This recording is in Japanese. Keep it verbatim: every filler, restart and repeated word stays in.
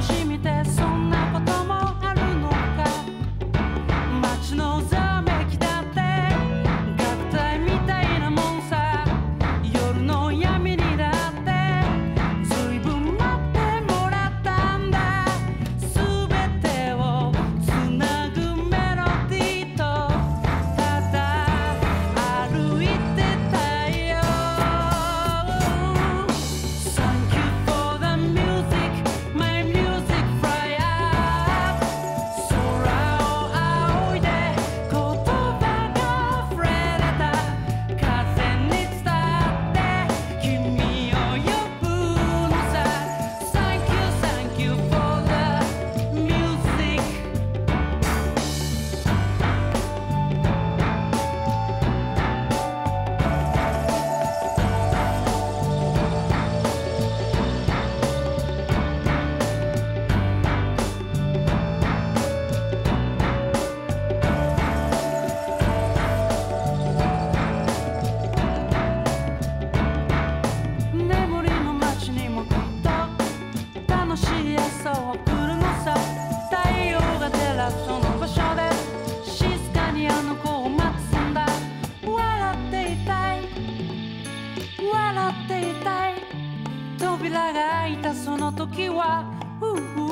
しみてそんなこともあるのか。街のざめきだって楽隊みたいなもんさ。夜の闇にだってずいぶん待ってもらったんだ。すべてをつなぐメロディーとただ歩いてたよ。 Thank you for the music, my music fly up。 空を仰いで言葉が触れれた。風に伝って君を呼ぶのさ。 Thank you, thank you for the music。 眠りの街にもきっと楽しい朝を送るのさ。太陽が照らすその場所で静かにあの子を待つんだ。笑っていたい笑っていたい。扉が開いたその時は、うう